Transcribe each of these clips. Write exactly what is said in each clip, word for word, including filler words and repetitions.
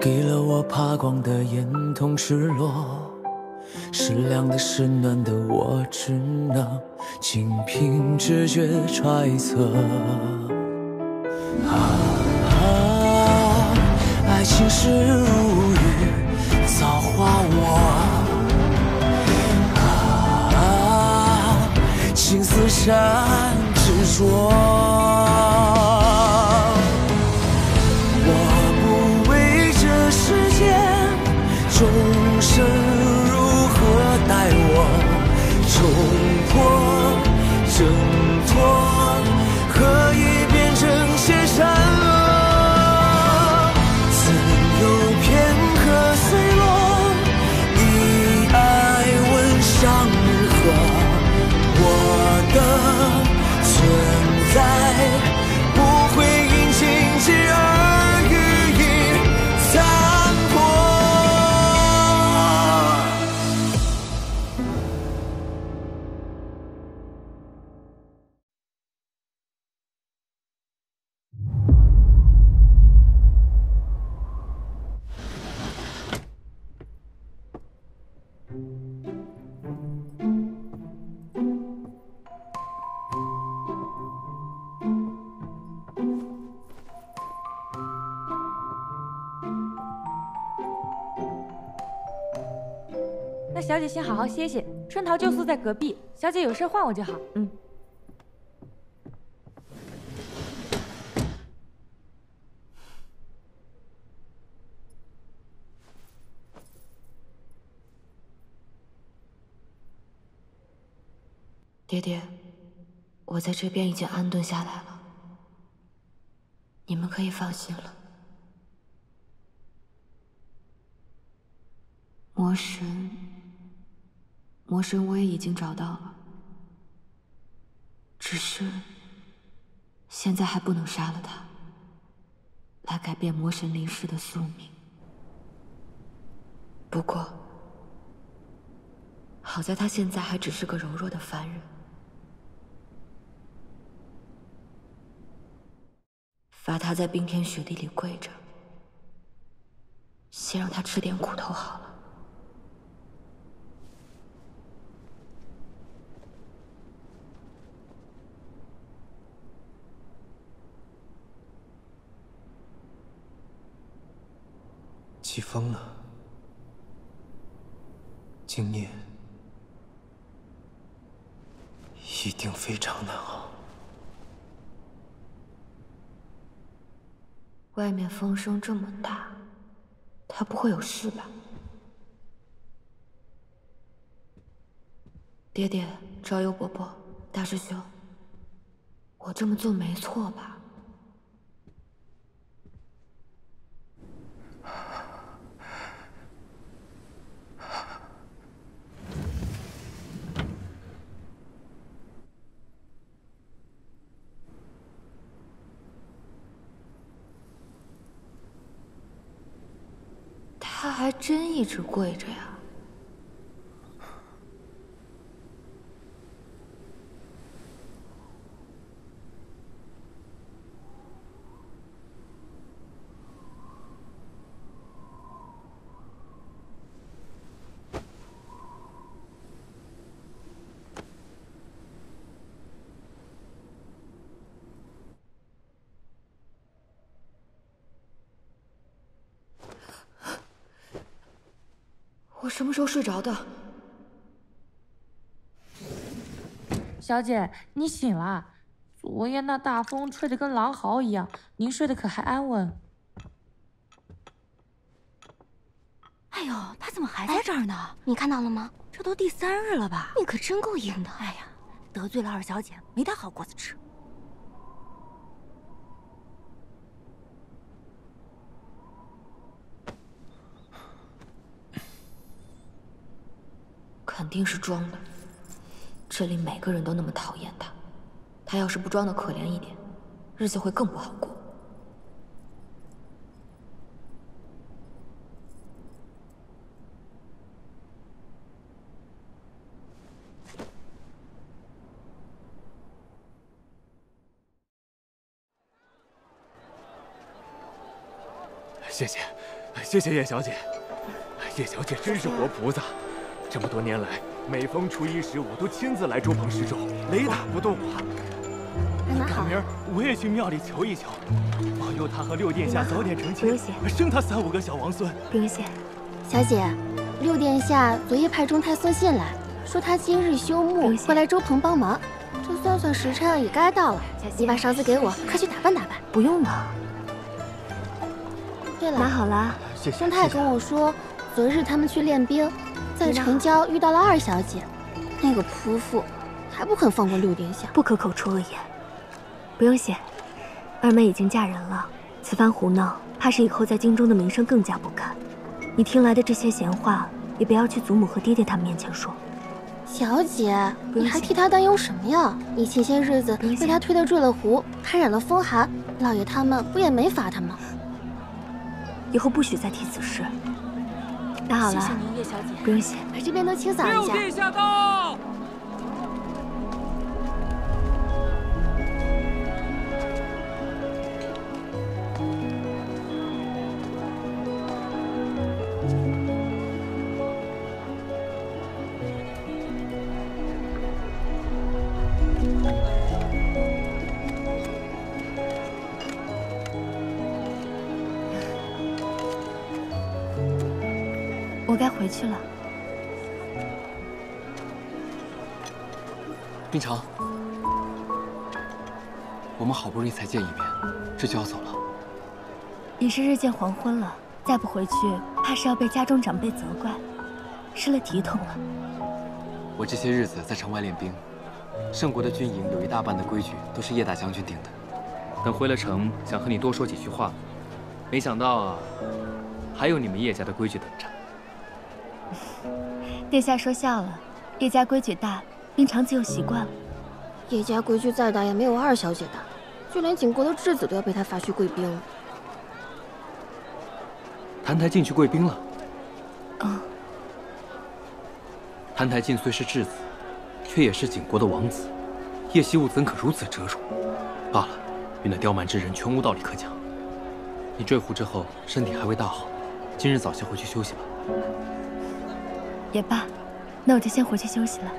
给了我爬光的眼，同赤裸。是凉的，是暖的，我只能仅凭直觉揣测。啊啊，爱情是如雨，造化我。啊，情丝缠执着。我不为这世间众生如何待我，冲破挣脱，何以变成些善恶？自有片刻碎落，以爱问上日何？我的存在不会因情节而予以残破。 那小姐先好好歇歇，春桃就宿在隔壁，小姐有事唤我就好。嗯。 爹爹，我在这边已经安顿下来了，你们可以放心了。魔神，魔神我也已经找到了，只是现在还不能杀了他，来改变魔神临世的宿命。不过，好在他现在还只是个柔弱的凡人。罚他在冰天雪地里跪着，先让他吃点苦头好了。 起风了，今年一定非常难熬。 外面风声这么大，他不会有事吧？爹爹、昭悠伯伯、大师兄，我这么做没错吧？他还真一直跪着呀。我什么时候睡着的？ 小姐，你醒了？昨夜那大风吹得跟狼嚎一样，您睡得可还安稳？ 哎呦，他怎么还在这儿呢？哎、你看到了吗？这都第三日了吧？你可真够硬的！哎呀，得罪了二小姐，没她好果子吃。 肯定是装的。这里每个人都那么讨厌他，他要是不装的可怜一点，日子会更不好过。 谢谢， 谢谢叶小姐。叶小姐真是活菩萨，这么多年来，每逢初一十五都亲自来猪棚施粥，雷打不动啊。 那好， 明儿我也去庙里求一求，保佑他和六殿下早点成亲， 不用谢， 生他三五个小王孙。 不用谢。小姐，六殿下昨夜派中太送信来，说他今日休沐，会来粥棚帮忙。这算算时辰也该到了，你把勺子给我，快去打扮打扮。不用了。对了，拿好了。中太跟我说，昨日他们去练兵，在城郊遇到了二小姐，那个泼妇还不肯放过六殿下，不可口出恶言。不用谢，二妹已经嫁人了，此番胡闹，怕是以后在京中的名声更加不堪。你听来的这些闲话，也不要去祖母和爹爹他们面前说。小姐，你还替他担忧什么呀？你前些日子被他推得坠了湖，还染了风寒，老爷他们不也没罚他吗？以后不许再提此事。那好了，谢谢您，叶小姐。不用谢，把这边都清扫一下。 六殿下到。 我该回去了。 冰城，我们好不容易才见一面，这就要走了。 已是日渐黄昏了，再不回去，怕是要被家中长辈责怪，失了体统了。 我这些日子在城外练兵，圣国的军营有一大半的规矩都是叶大将军定的。等回了城，想和你多说几句话，没想到啊，还有你们叶家的规矩等着。 殿下说笑了，叶家规矩大，冰常自幼习惯了。叶家规矩再大，也没有二小姐大，就连景国的质子都要被他发去贵宾了。 谭台烬去贵宾了。 嗯。 谭台烬虽是质子，却也是景国的王子，叶习武怎可如此折辱？罢了，与那刁蛮之人全无道理可讲。你坠湖之后，身体还未大好，今日早些回去休息吧。 也罢，那我就先回去休息了。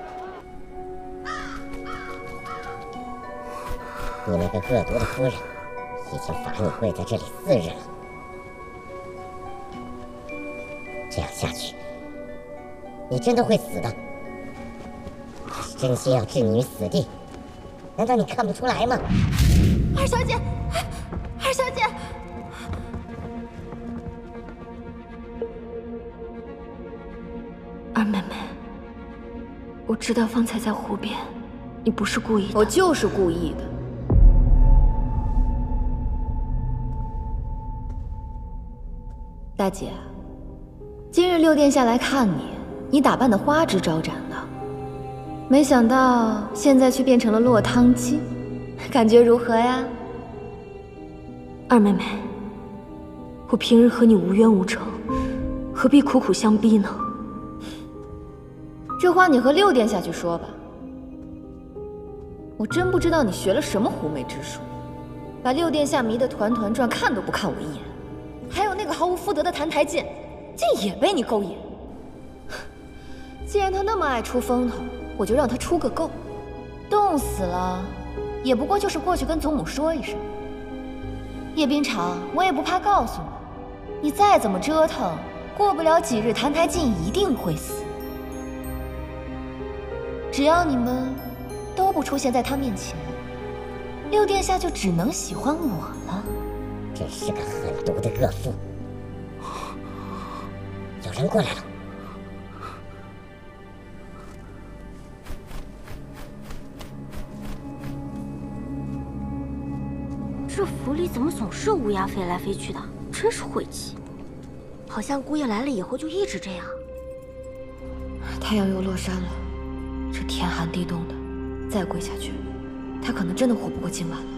你那个恶毒的夫人，已经罚你跪在这里四日了。这样下去，你真的会死的。他是真心要置你于死地，难道你看不出来吗？ 二小姐，二小姐。二妹妹，我知道方才在湖边，你不是故意的。 我就是故意的。大姐，今日六殿下来看你，你打扮的花枝招展的，没想到现在却变成了落汤鸡，感觉如何呀？ 二妹妹，我平日和你无冤无仇，何必苦苦相逼呢？ 这话你和六殿下去说吧。我真不知道你学了什么狐媚之术，把六殿下迷得团团转，看都不看我一眼。还有那个毫无夫德的谭台烬，竟也被你勾引。既然他那么爱出风头，我就让他出个够。冻死了，也不过就是过去跟祖母说一声。叶冰常，我也不怕告诉你，你再怎么折腾，过不了几日，谭台烬一定会死。只要你们都不出现在他面前，六殿下就只能喜欢我了。 真是个狠毒的恶妇！有人过来了。 这府里怎么总是乌鸦飞来飞去的？真是晦气。好像姑爷来了以后就一直这样。 太阳又落山了。这天寒地冻的，再跪下去，他可能真的活不过今晚了。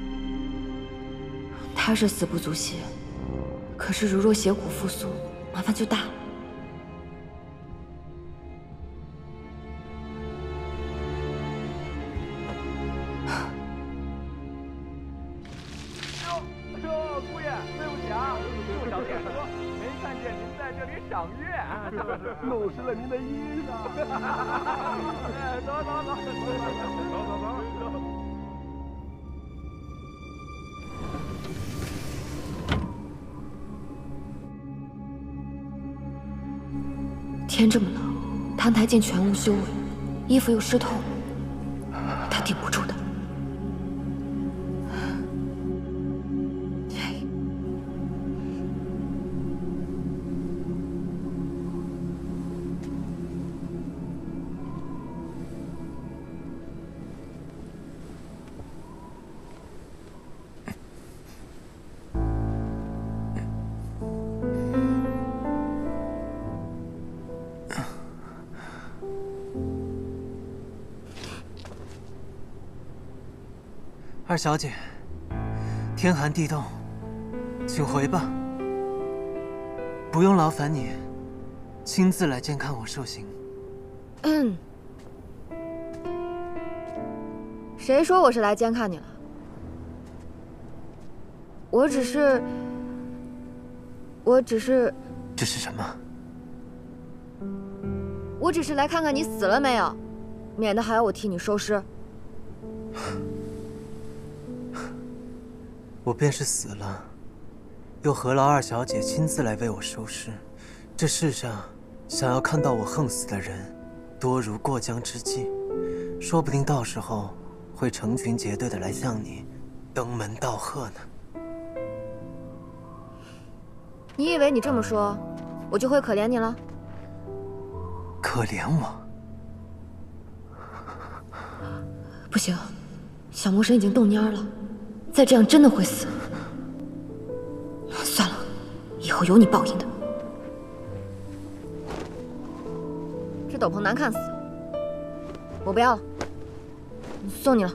他是死不足惜，可是如若血骨复苏，麻烦就大了。 这这，姑爷，对不起啊，对不起，小姐。 说没看见您在这里赏月， 弄湿了您的衣裳。 走走走走走走走走。 天这么冷，澹台剑全无修为，衣服又湿透，他顶不住的。 二小姐，天寒地冻，请回吧。不用劳烦你亲自来监看我受刑。 嗯，谁说我是来监看你了？我只是，我只是， 这是什么？ 我只是来看看你死了没有，免得还要我替你收尸。 我便是死了，又何劳二小姐亲自来为我收尸？这世上想要看到我横死的人，多如过江之鲫，说不定到时候会成群结队的来向你登门道贺呢。 你以为你这么说，我就会可怜你了？ 可怜我？ 不行，小魔神已经冻蔫了。再这样真的会死。算了，以后有你报应的。这斗篷难看死了，我不要了，送你了。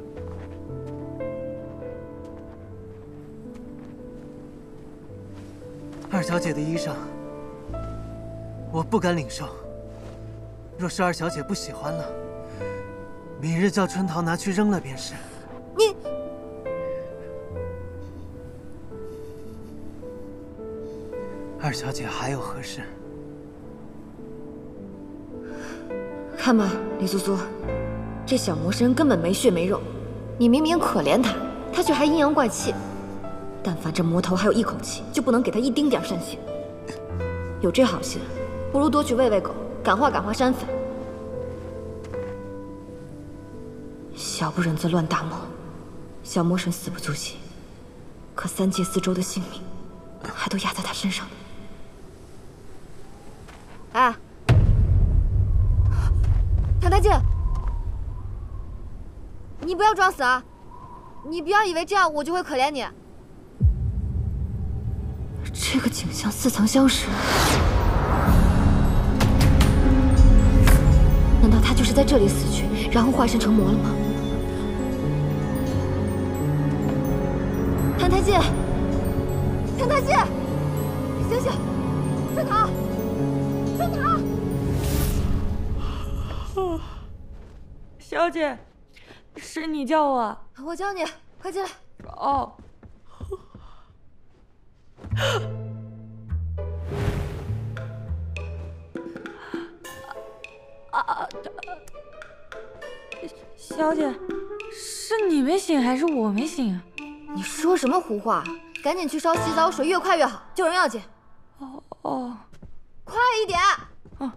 二小姐的衣裳，我不敢领受。若是二小姐不喜欢了，明日叫春桃拿去扔了便是。 你。 二小姐还有何事？ 看吧，李苏苏，这小魔神根本没血没肉，你明明可怜他，他却还阴阳怪气。但凡这魔头还有一口气，就不能给他一丁点善心。有这好心，不如多去喂喂狗，感化感化山匪。小不忍则乱大谋，小魔神死不足惜，可三界四周的性命还都压在他身上呢。哎，澹台剑，你不要装死啊！你不要以为这样我就会可怜你。这个景象似曾相识，难道他就是在这里死去，然后化身成魔了吗？澹台剑，澹台剑，醒醒！春桃，春桃！ 小姐，是你叫我？ 我叫你，快进来。 哦。啊！小姐，是你没醒还是我没醒啊？ 你说什么胡话？赶紧去烧洗澡水，越快越好，救人要紧。 哦哦， 快一点！ 哦，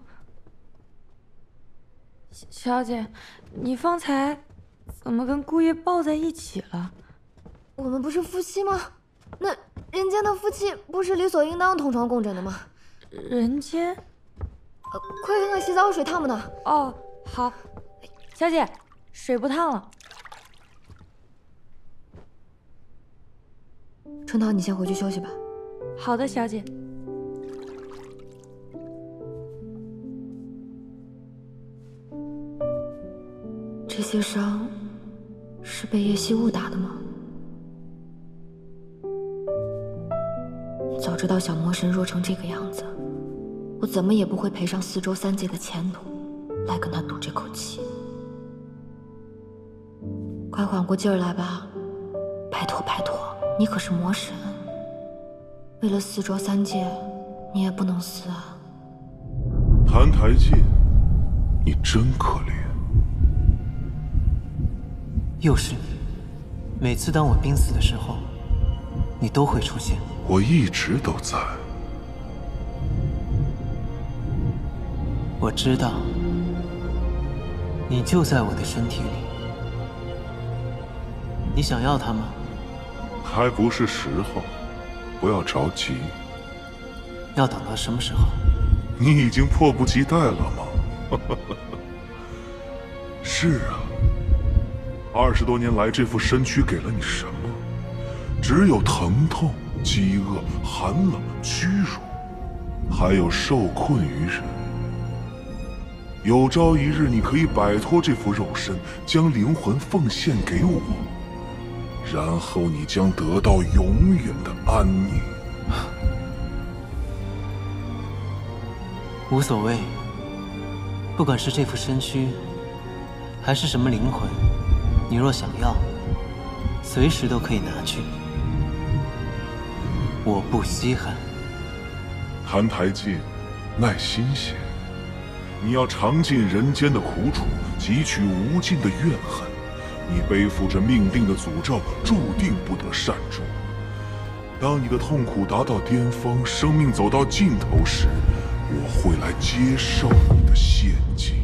小姐，你方才怎么跟姑爷抱在一起了？ 我们不是夫妻吗？那人间的夫妻不是理所应当同床共枕的吗？ 人间？ 呃，快看看洗澡水烫不烫？ 哦，好。小姐，水不烫了。 春桃，你先回去休息吧。 好的，小姐。 这些伤是被叶希雾打的吗？早知道小魔神弱成这个样子，我怎么也不会赔上四周三界的前途来跟他赌这口气。快缓过劲儿来吧，拜托拜托，你可是魔神。 为了四dro三界，你也不能死啊。 谭台烬，你真可怜。 又是你，每次当我濒死的时候，你都会出现。 我一直都在。 我知道，你就在我的身体里。你想要它吗？ 还不是时候，不要着急。 要等到什么时候？ 你已经迫不及待了吗？是啊，二十多年来，这副身躯给了你什么？只有疼痛、饥饿、寒冷、屈辱，还有受困于人。有朝一日，你可以摆脱这副肉身，将灵魂奉献给我，然后你将得到永远的安宁。 无所谓，不管是这副身躯，还是什么灵魂，你若想要，随时都可以拿去，我不稀罕。 谭台烬，耐心些，你要尝尽人间的苦楚，汲取无尽的怨恨。你背负着命定的诅咒，注定不得善终。当你的痛苦达到巅峰，生命走到尽头时，我会来接受你的献祭。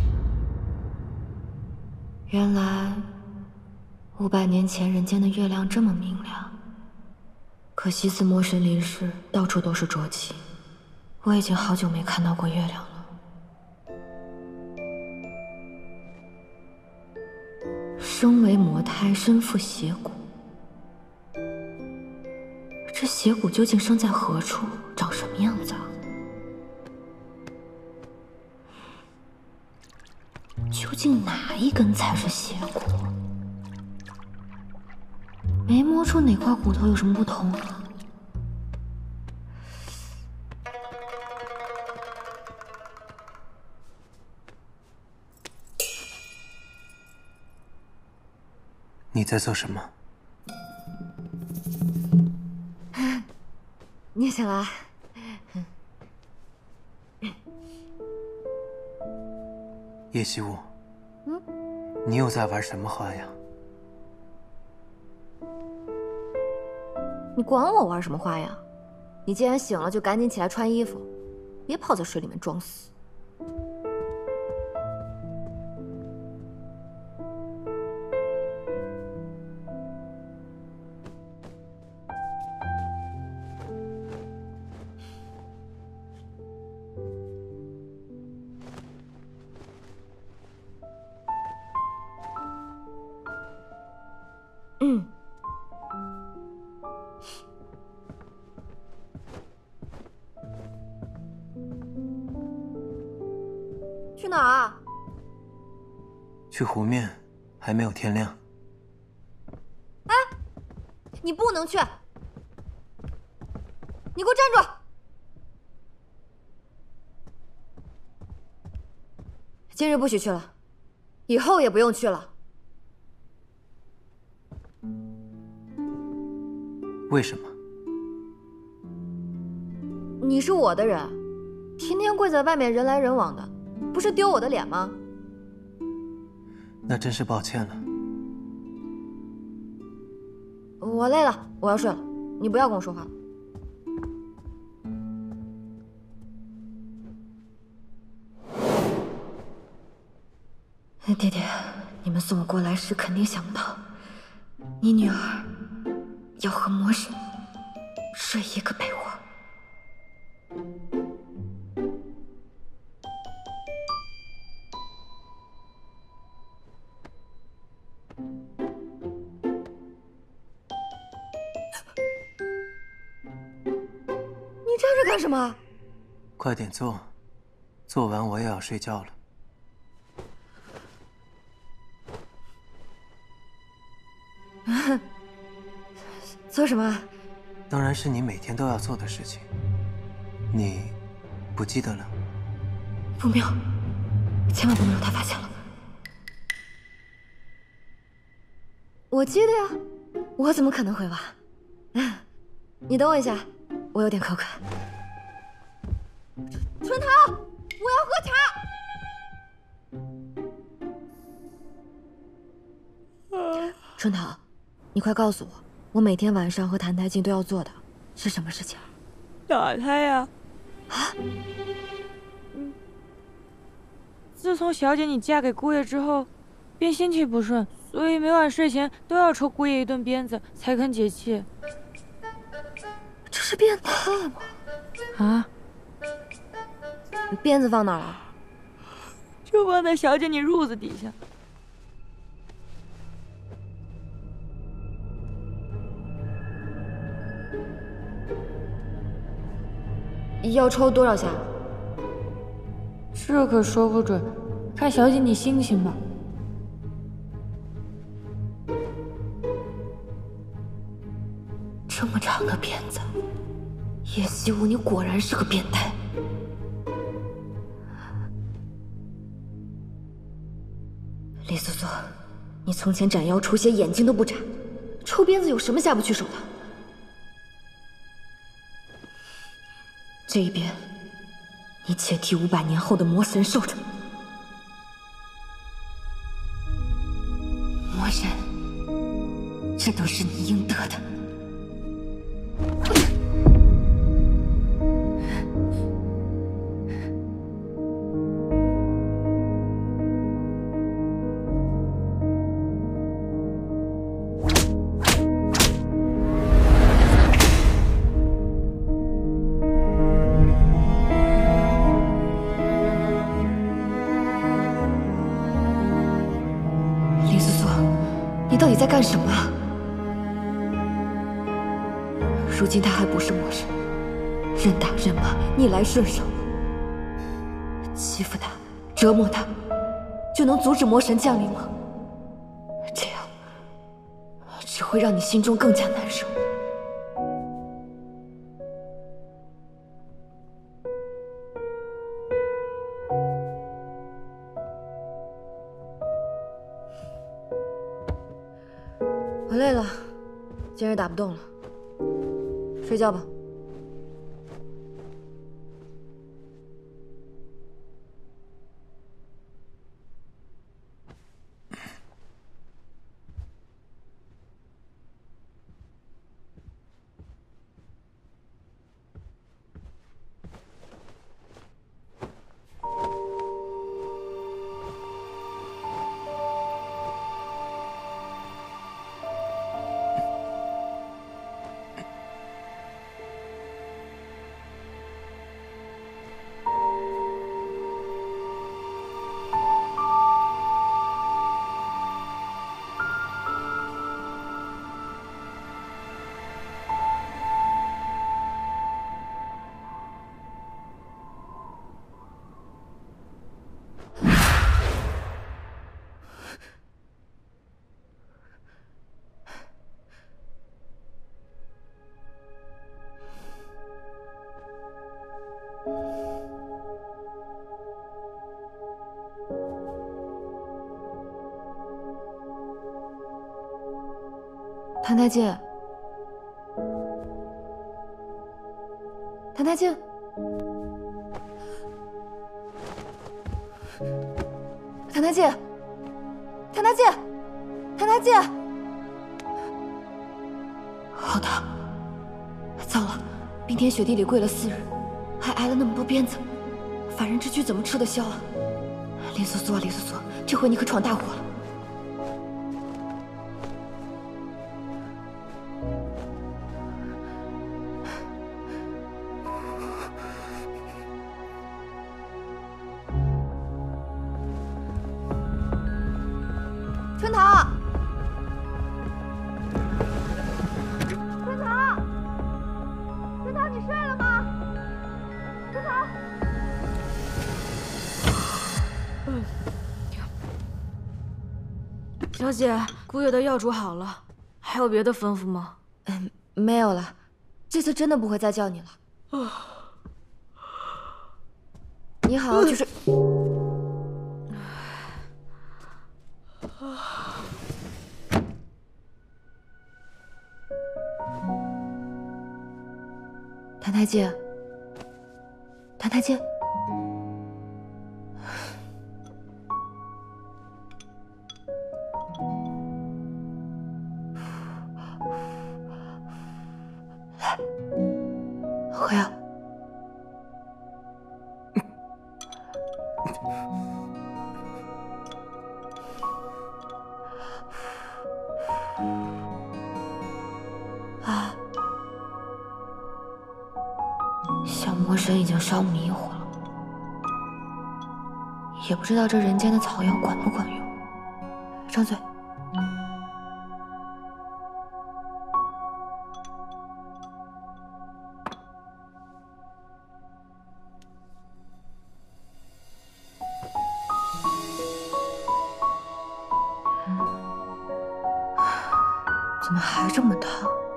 原来，五百年前人间的月亮这么明亮。可惜自魔神离世，到处都是浊气，我已经好久没看到过月亮了。生为魔胎，身负邪骨。这邪骨究竟生在何处，长什么样子啊？究竟哪一根才是邪骨？没摸出哪块骨头有什么不同啊？ 你在做什么？ 你醒了？ 叶希雾， 嗯， 你又在玩什么花样？ 你管我玩什么花样？你既然醒了，就赶紧起来穿衣服，别泡在水里面装死。嗯。去哪儿啊？ 去湖面，还没有天亮。 哎，你不能去！你给我站住！今日不许去了，以后也不用去了。 为什么？ 你是我的人，天天跪在外面人来人往的，不是丢我的脸吗？ 那真是抱歉了。 我累了，我要睡了，你不要跟我说话了。爹爹，你们送我过来时肯定想不到，你女儿要和魔神睡一个被窝。你站着干什么？ 快点做，做完我也要睡觉了。 做什么？ 当然是你每天都要做的事情。你不记得了？ 不妙，千万不能让他发现了。我记得呀，我怎么可能会忘？你等我一下， 我有点口渴。春桃，我要喝茶。春桃，你快告诉我，我每天晚上和谭台静都要做的是什么事情？ 打他呀！ 啊？ 嗯。自从小姐你嫁给姑爷之后，便心气不顺，所以每晚睡前都要抽姑爷一顿鞭子才肯解气。 这是变态吗？ 啊？ 鞭子放哪儿了？ 就放在小姐你褥子底下。 要抽多少下？ 这可说不准，看小姐你心情吧。 这么长的鞭子，叶希武，你果然是个变态。李素素，你从前斩妖除邪，眼睛都不眨，抽鞭子有什么下不去手的？这一鞭，你且替五百年后的魔神受着。魔神，这都是你应得的。你到底在干什么啊？如今他还不是魔神，任打任骂，逆来顺受，欺负他，折磨他，就能阻止魔神降临吗？这样只会让你心中更加难受。我累了，今日打不动了，睡觉吧。谭台静，谭台静，谭台静，谭台静，谭台静，好的，糟了，冰天雪地里跪了四日，还挨了那么多鞭子，凡人之躯怎么吃得消啊？林素素啊，林素素，这回你可闯大祸了。春桃，春桃，春桃，你睡了吗？春桃，嗯，小姐，姑爷的药煮好了，还有别的吩咐吗？嗯，没有了，这次真的不会再叫你了。啊，你好好去睡。谭太监，谭太监。 回啊！啊！小魔神已经烧迷糊了，也不知道这人间的草药管不管用。张嘴。 怎么还这么烫？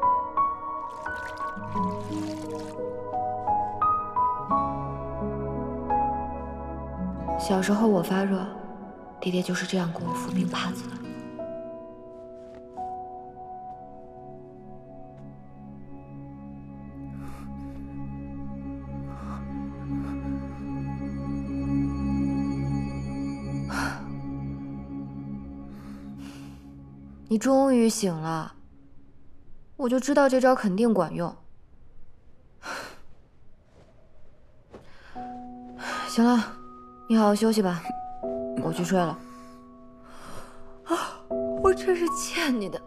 小时候我发热，爹爹就是这样给我服冰帕子的。你终于醒了。 我就知道这招肯定管用。行了，你好好休息吧，我去睡了。啊，我真是欠你的。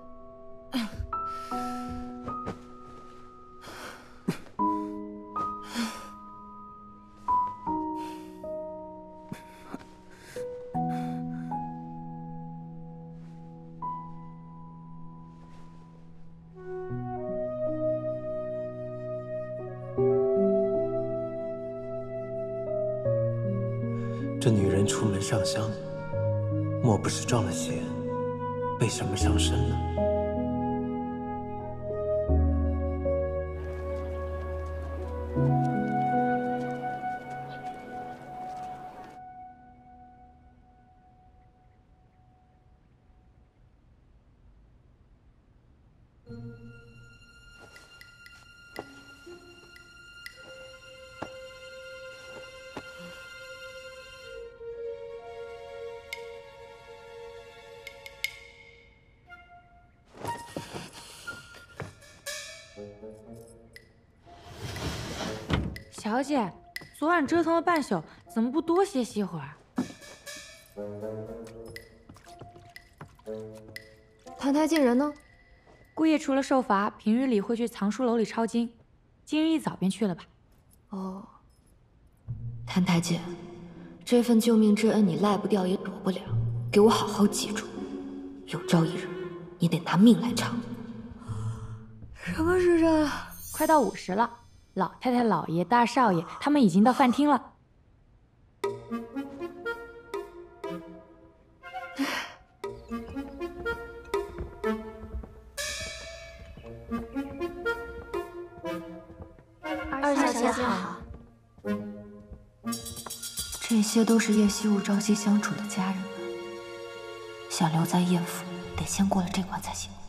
这女人出门上香，莫不是撞了邪，被什么上身了？ 小姐，昨晚折腾了半宿，怎么不多歇息会儿？ 谭太进人呢？ 姑爷除了受罚，平日里会去藏书楼里抄经，今日一早便去了吧？ 哦，谭太监，这份救命之恩你赖不掉也躲不了，给我好好记住，有朝一日你得拿命来偿。什么时辰？ 快到午时了。 老太太、老爷、大少爷，他们已经到饭厅了。 二小姐好。 这些都是叶希雾朝夕相处的家人们，想留在叶府，得先过了这关才行。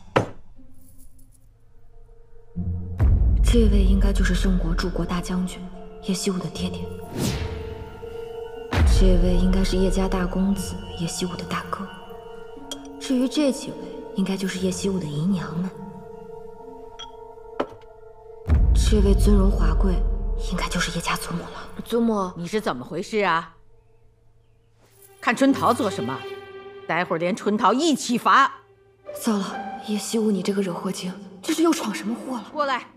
这位应该就是圣国柱国大将军叶希雾的爹爹，这位应该是叶家大公子叶希雾的大哥，至于这几位，应该就是叶希雾的姨娘们。这位尊荣华贵，应该就是叶家祖母了。 祖母，你是怎么回事啊？看春桃做什么？待会儿连春桃一起罚。 糟了，叶希雾，你这个惹祸精，这是又闯什么祸了？ 过来。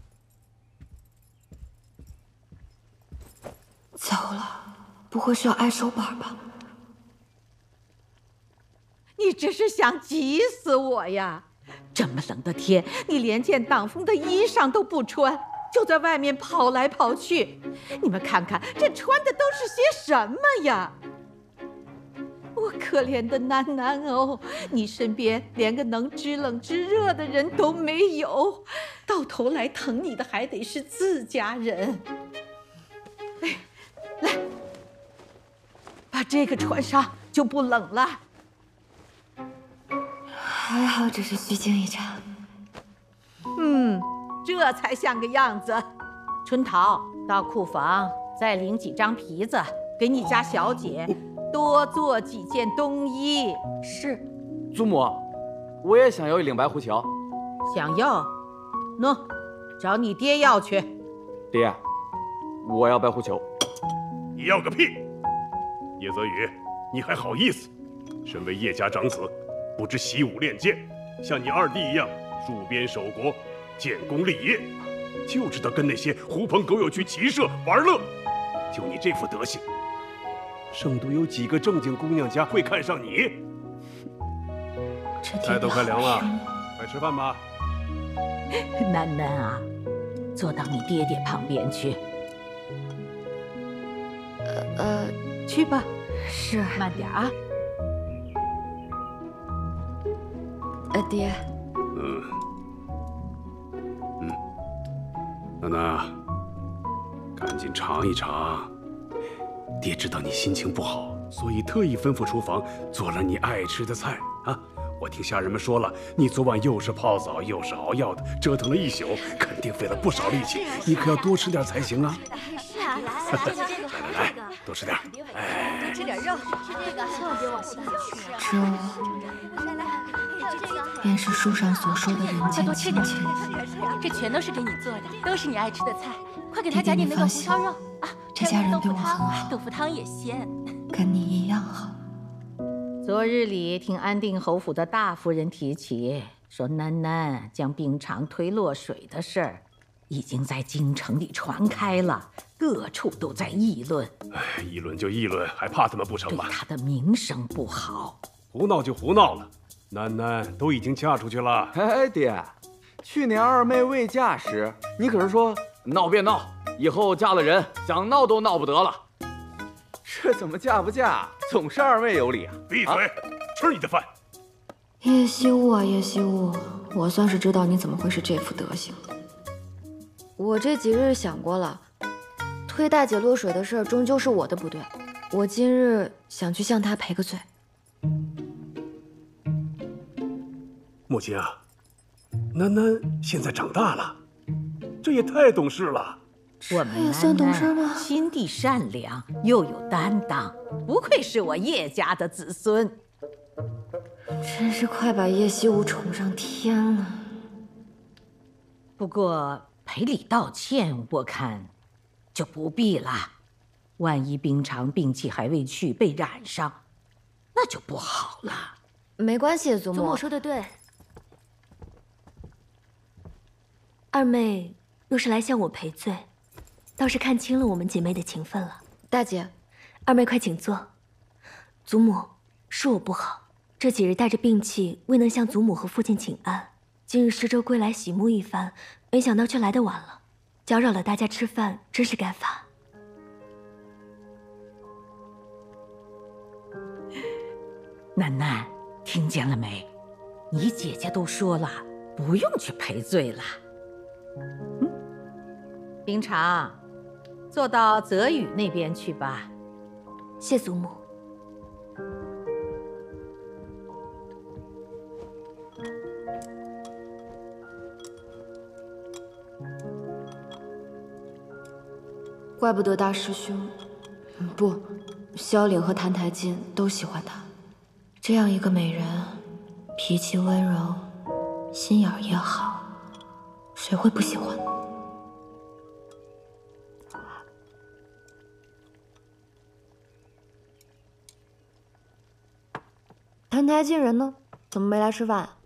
糟了，不会是要挨手板吧？ 你这是想急死我呀！这么冷的天，你连件挡风的衣裳都不穿，就在外面跑来跑去。你们看看，这穿的都是些什么呀？我可怜的囡囡哦，你身边连个能知冷知热的人都没有，到头来疼你的还得是自家人。哎。 来，把这个穿上就不冷了。 还好只是虚惊一场。 嗯，这才像个样子。 春桃到库房再领几张皮子，给你家小姐多做几件冬衣。 是。 祖母，我也想要一领白狐裘。 想要？喏，找你爹要去。 爹，我要白狐裘。 你要个屁！叶泽宇，你还好意思？身为叶家长子，不知习武练剑，像你二弟一样戍边守国、建功立业，就知道跟那些狐朋狗友去骑射玩乐。就你这副德行，圣都有几个正经姑娘家会看上你？菜都快凉了，快吃饭吧。 楠楠啊，坐到你爹爹旁边去。 呃呃， 去吧。 是。 慢点啊。 呃，爹。 嗯。嗯。楠楠，赶紧尝一尝。爹知道你心情不好，所以特意吩咐厨房做了你爱吃的菜啊。我听下人们说了，你昨晚又是泡澡又是熬药的，折腾了一宿，肯定费了不少力气。你可要多吃点才行啊！ 是啊，来来来，来来来，多吃点，哎， 多吃点肉，吃这个，千万别往心里去。 这便是书上所说的人间亲情。 这全都是给你做的，都是你爱吃的菜，快给他加点那个胡烧肉啊！ 这家人对我很好， 豆腐汤也鲜， 跟你一样好。 昨日里听安定侯府的大夫人提起，说囡囡将冰场推落水的事儿，已经在京城里传开了，各处都在议论。 哎，议论就议论，还怕他们不成吗？ 对他的名声不好。 胡闹就胡闹了，囡囡都已经嫁出去了。 哎，爹，去年二妹未嫁时，你可是说闹便闹，以后嫁了人，想闹都闹不得了。这怎么嫁不嫁，总是二妹有理啊！ 闭嘴，啊、吃你的饭。 叶希雾啊，叶希雾，我算是知道你怎么会是这副德行。 我这几日想过了，推大姐落水的事儿终究是我的不对，我今日想去向她赔个罪。 母亲啊，囡囡现在长大了，这也太懂事了。 我们算懂事吗？ 心地善良，又有担当，不愧是我叶家的子孙。 真是快把叶希雾宠上天了。 不过赔礼道歉，我看就不必了。万一冰常病气还未去，被染上，那就不好了。 没关系，祖母。 祖母说的对。二妹若是来向我赔罪，倒是看清了我们姐妹的情分了。 大姐， 二妹快请坐。祖母，是我不好，这几日带着病气，未能向祖母和父亲请安。今日施粥归来洗沐一番，没想到却来得晚了，搅扰了大家吃饭，真是该罚。 囡囡，听见了没？你姐姐都说了，不用去赔罪了。嗯，冰常，坐到泽宇那边去吧。 谢祖母。 怪不得大师兄，不，萧岭和谭台烬都喜欢她。这样一个美人，脾气温柔，心眼儿也好，谁会不喜欢呢？谭台烬人呢？怎么没来吃饭？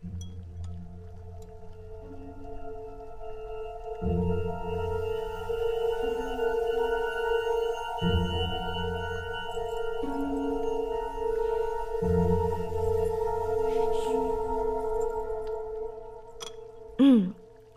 嗯。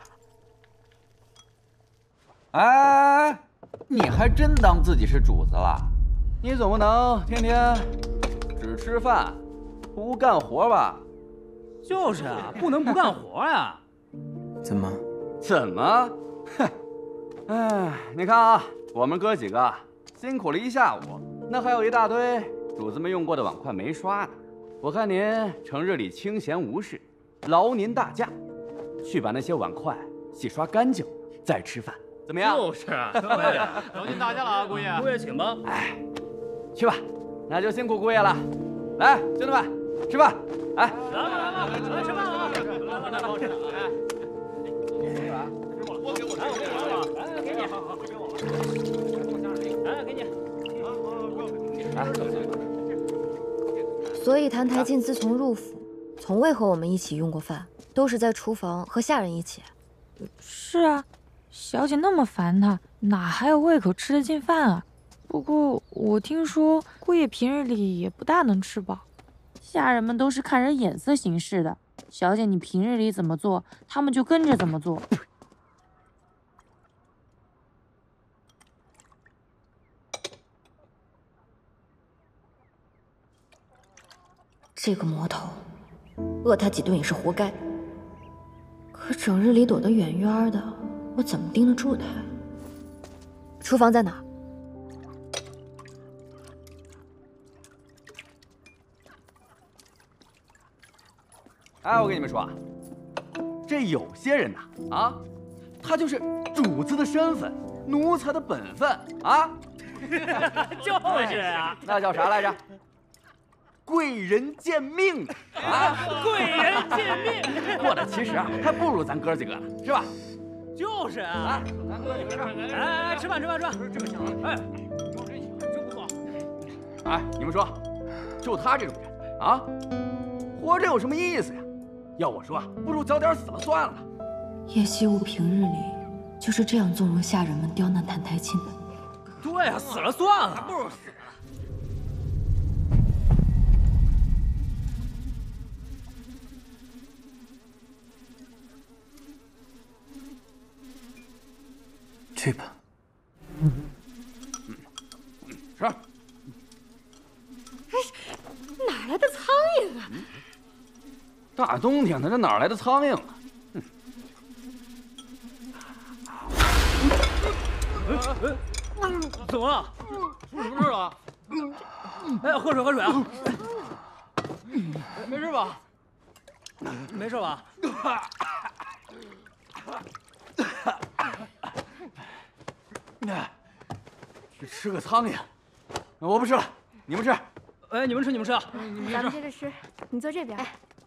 哎，你还真当自己是主子了？你总不能天天只吃饭，不干活吧？ 就是啊，不能不干活呀。 怎么？ 怎么？哼！哎，你看啊，我们哥几个辛苦了一下午，那还有一大堆主子们用过的碗筷没刷呢。我看您成日里清闲无事，劳您大驾，去把那些碗筷洗刷干净，再吃饭， 怎么样？ 就是，对呀，小心大家了啊，姑爷。姑爷请吧。 哎，去吧，那就辛苦姑爷了。来，兄弟们，吃饭！哎， 来吧来吧，来吃饭啊！来来来，包吃。哎，我给我，来我给你啊，来给你，好好给我，来给你。 所以谭台烬自从入府，从未和我们一起用过饭，都是在厨房和下人一起。 是啊，小姐那么烦他，哪还有胃口吃得进饭啊？不过我听说姑爷平日里也不大能吃饱，下人们都是看人眼色行事的。小姐你平日里怎么做，他们就跟着怎么做。 这个魔头，饿他几顿也是活该。可整日里躲得远远的，我怎么盯得住他？厨房在哪？ 哎，我跟你们说啊，这有些人呐，啊，他就是主子的身份，奴才的本分啊。 就是啊， 那叫啥来着？贵人见命啊！ 贵人见命， 过得其实啊，还不如咱哥几个呢，是吧？ 就是啊， 咱哥几个吃， 哎哎，吃饭吃饭吃饭，这个香，哎，真不错。 哎，你们说，就他这种人啊，活着有什么意思呀？要我说啊，不如早点死了算了。 叶希雾平日里就是这样纵容下人们刁难谭台烬的。 对啊，死了算了，还不如死。 去吧。 嗯，是。哎， 哪来的苍蝇啊？ 大冬天的，这哪来的苍蝇啊？ 怎么了？出什么事了？哎，喝水喝水啊！没事吧？没事吧？ 只吃个苍蝇，我不吃了，你们吃。 哎，你们吃，你们吃啊！ 咱们接着吃，你坐这边。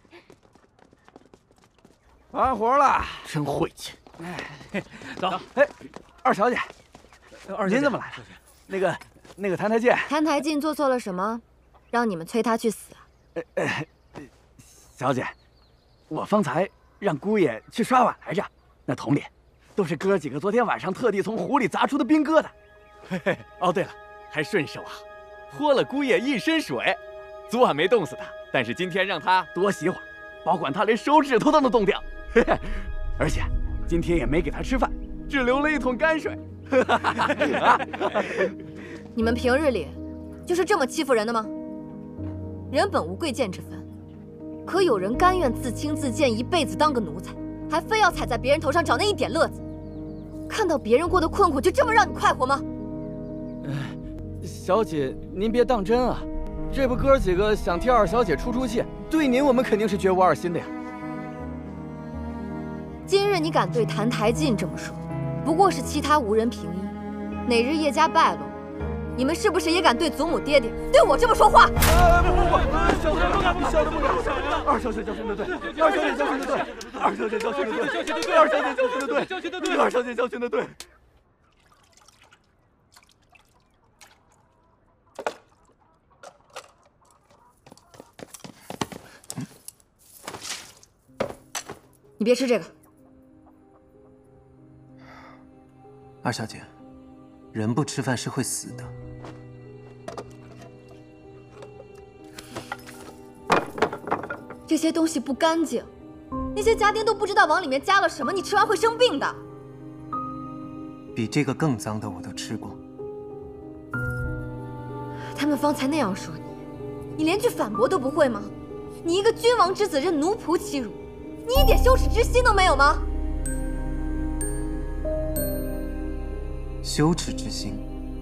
完活了， 真晦气。 哎，走。哎，二小姐， 二您怎么来了？那个，那个谭台烬， 谭台烬做错了什么，让你们催他去死啊？ 呃呃，小姐，我方才让姑爷去刷碗来着，那桶里都是哥几个昨天晚上特地从湖里砸出的冰疙瘩。嘿嘿，哦对了，还顺手啊，泼了姑爷一身水。昨晚没冻死他，但是今天让他多洗会儿，保管他连手指头都能冻掉。嘿嘿，而且今天也没给他吃饭，只留了一桶泔水。 你们平日里就是这么欺负人的吗？人本无贵贱之分，可有人甘愿自轻自贱，一辈子当个奴才，还非要踩在别人头上找那一点乐子？看到别人过得困苦，就这么让你快活吗？ 小姐，您别当真啊，这不哥几个想替二小姐出出气，对您我们肯定是绝无二心的呀。 今日你敢对谭台烬这么说，不过是其他无人凭依。哪日叶家败落，你们是不是也敢对祖母爹爹对我这么说话？ 哎，不不不，小姐不敢，小姐不敢。二小姐教训的对，二小姐教训的对，二小姐教训的对，二小姐教训的对，二小姐教训的对。 你别吃这个。 二小姐，人不吃饭是会死的。 这些东西不干净，那些家丁都不知道往里面加了什么，你吃完会生病的。 比这个更脏的我都吃过。 他们方才那样说你，你连句反驳都不会吗？你一个君王之子任奴仆欺辱，你一点羞耻之心都没有吗？ 羞耻之心，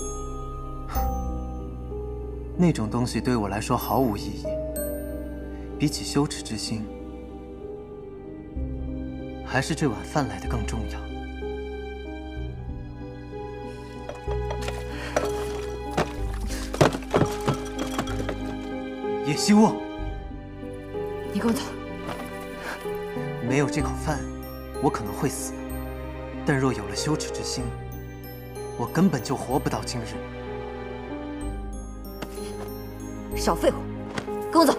那种东西对我来说毫无意义。比起羞耻之心，还是这碗饭来的更重要。 叶希雾， 你给我走！ 没有这口饭，我可能会死，但若有了羞耻之心，我根本就活不到今日。 少废话，跟我走！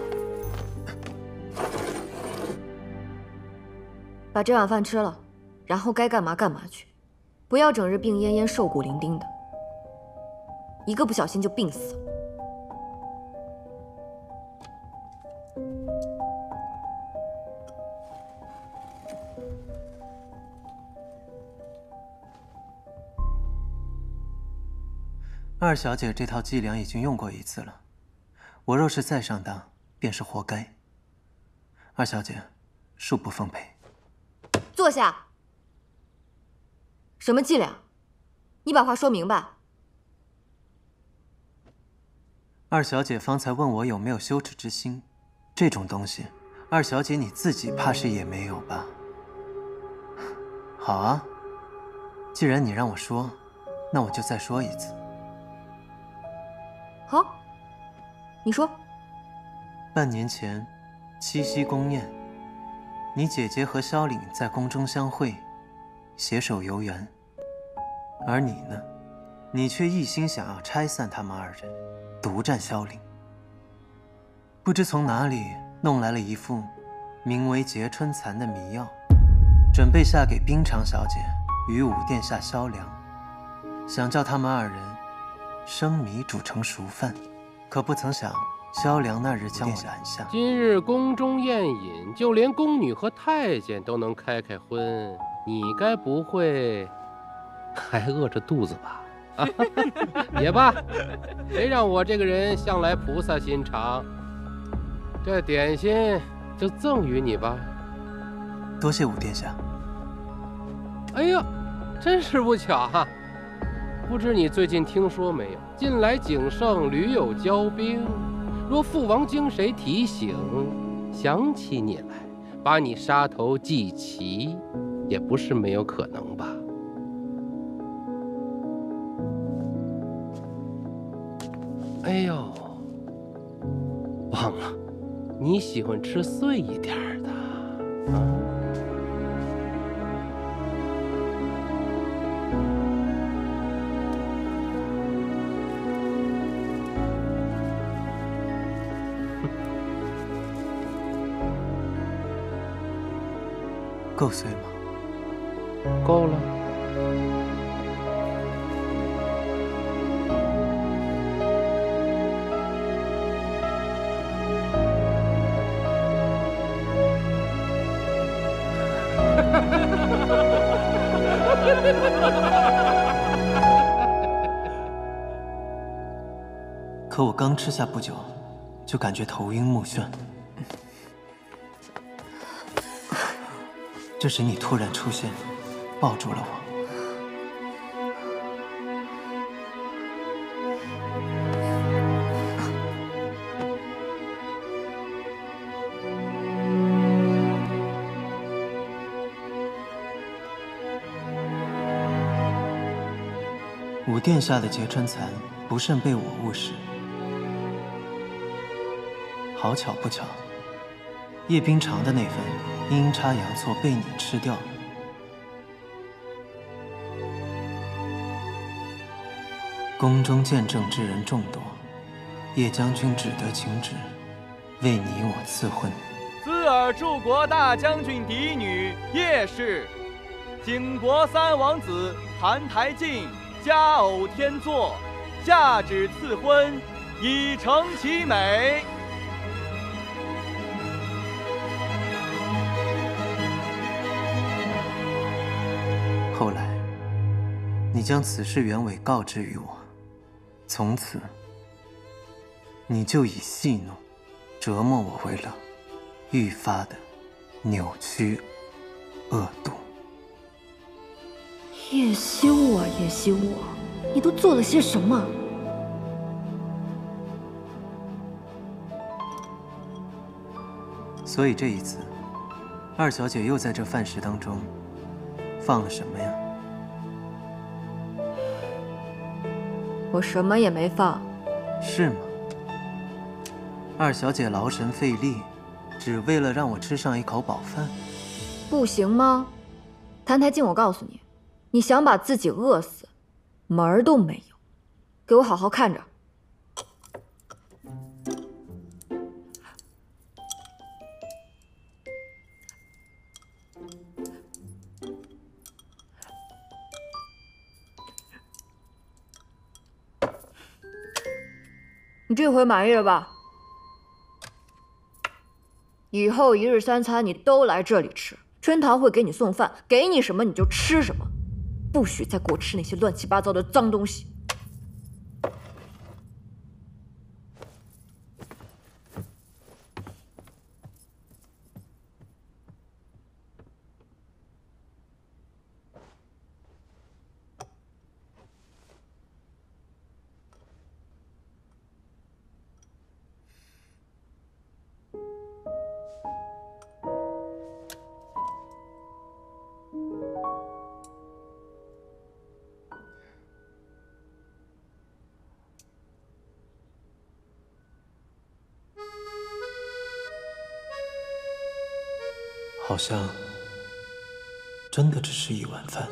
把这碗饭吃了，然后该干嘛干嘛去，不要整日病恹恹、瘦骨伶仃的，一个不小心就病死了。 二小姐这套伎俩已经用过一次了，我若是再上当，便是活该。二小姐，恕不奉陪。 坐下。什么伎俩？你把话说明白。 二小姐方才问我有没有羞耻之心，这种东西，二小姐你自己怕是也没有吧？好啊，既然你让我说，那我就再说一次。 好，你说。 半年前，七夕宫宴，你姐姐和萧凛在宫中相会，携手游园。而你呢，你却一心想要拆散他们二人，独占萧凛。不知从哪里弄来了一副名为劫春蚕的迷药，准备下给冰长小姐与五殿下萧良，想叫他们二人 生米煮成熟饭，可不曾想，萧良那日将我拦下。 今日宫中宴饮，就连宫女和太监都能开开荤，你该不会还饿着肚子吧？啊，也罢，谁让我这个人向来菩萨心肠，这点心就赠予你吧。 多谢五殿下。 哎呀，真是不巧哈、啊！ 不知你最近听说没有？近来景盛屡有骄兵，若父王经谁提醒，想起你来，把你杀头祭旗，也不是没有可能吧？哎呦，忘了，你喜欢吃碎一点的啊。 够碎吗？ 够了。 可我刚吃下不久，就感觉头晕目眩。 这时你突然出现，抱住了我。五殿下的劫春蚕不慎被我误食，好巧不巧，叶冰长的那份 阴差阳错被你吃掉了。宫中见证之人众多，叶将军只得请旨，为你我赐婚。 兹尔柱国大将军嫡女叶氏，景国三王子谭台烬佳偶天作，下旨赐婚，以成其美。 后来，你将此事原委告知于我，从此，你就以戏弄、折磨我为乐，愈发的扭曲、恶毒。 叶希雾啊，叶希雾，你都做了些什么？ 所以这一次，二小姐又在这饭食当中 放了什么呀？ 我什么也没放。 是吗？ 二小姐劳神费力，只为了让我吃上一口饱饭， 不行吗？谭台静，我告诉你，你想把自己饿死，门儿都没有。给我好好看着。你这回满意了吧？以后一日三餐你都来这里吃，春桃会给你送饭，给你什么你就吃什么，不许再给我吃那些乱七八糟的脏东西。 好像真的只是一碗饭。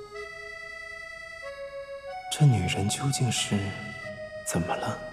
这女人究竟是怎么了？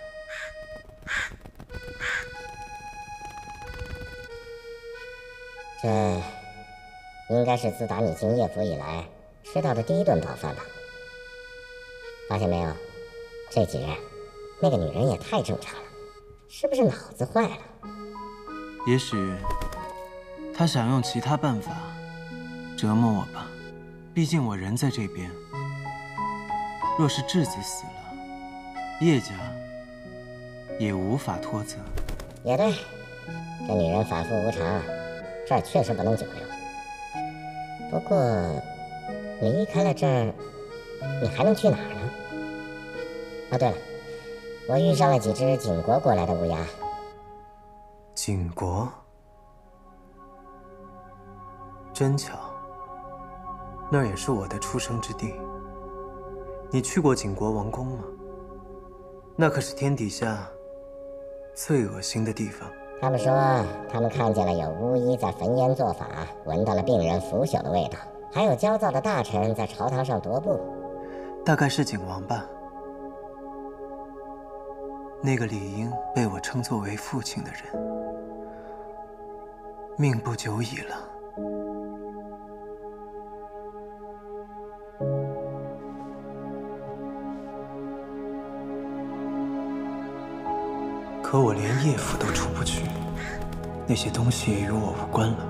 这应该是自打你进叶府以来吃到的第一顿饱饭吧？发现没有，这几日那个女人也太正常了，是不是脑子坏了？ 也许她想用其他办法折磨我吧，毕竟我人在这边。若是质子死了，叶家也无法脱责。 也对，这女人反复无常，这儿确实不能久留。不过离开了这儿，你还能去哪儿呢？啊，对了，我遇上了几只景国过来的乌鸦。 景国？真巧，那儿也是我的出生之地。你去过景国王宫吗？那可是天底下最恶心的地方。 他们说，他们看见了有巫医在焚烟做法，闻到了病人腐朽的味道，还有焦躁的大臣在朝堂上踱步。 大概是景王吧。那个理应被我称作为父亲的人，命不久矣了。可我连叶府都出不去，那些东西也与我无关了。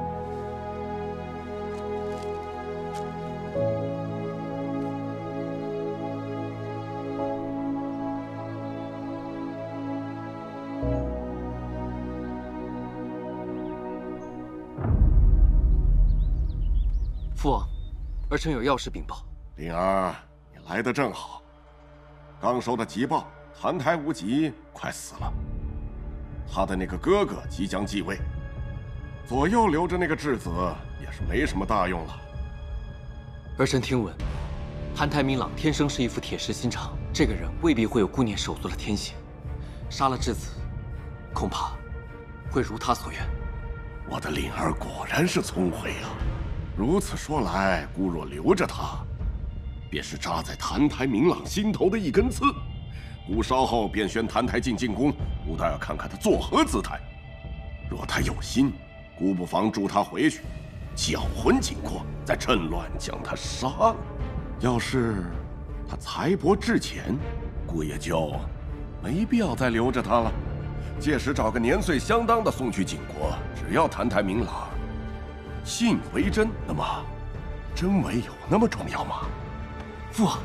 父王，儿臣有要事禀报。 灵儿，你来得正好。刚收到急报，谭台无极快死了，他的那个哥哥即将继位，左右留着那个质子也是没什么大用了。 儿臣听闻，谭台明朗天生是一副铁石心肠，这个人未必会有顾念手足的天性，杀了质子，恐怕会如他所愿。 我的灵儿果然是聪慧啊！如此说来，姑若留着他，便是扎在谭台明朗心头的一根刺。姑稍后便宣谭台进进宫，姑倒要看看他作何姿态。若他有心，姑不妨助他回去，搅浑景国，再趁乱将他杀了。要是他才薄志浅，姑也就没必要再留着他了。届时找个年岁相当的送去景国，只要谭台明朗信为真，那么真伪有那么重要吗？ 父王。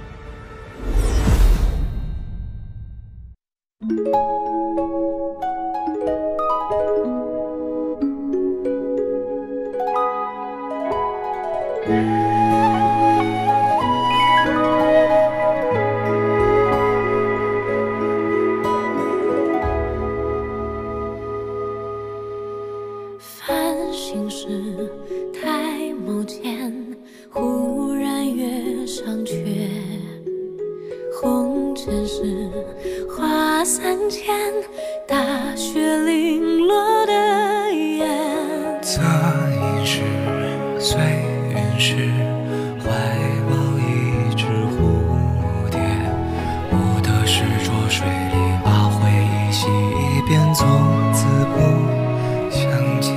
繁星时，抬眸间，忽然月上缺。红尘时，花三千， 大雪零落的眼。 侧影是随云时，怀抱一只蝴蝶。我的诗浊水里，把回忆洗一遍，从此不相见。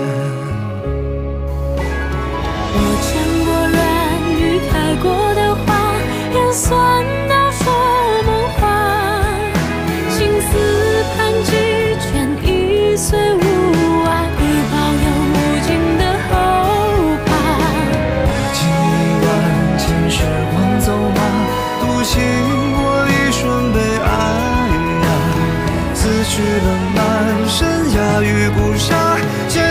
我见过软语开过的花，也算到说梦话。情丝盘几卷，一岁无碍，已保有无尽的后怕。 几万千时光走马，独行过一瞬悲哀呀。此去了满身崖与孤沙。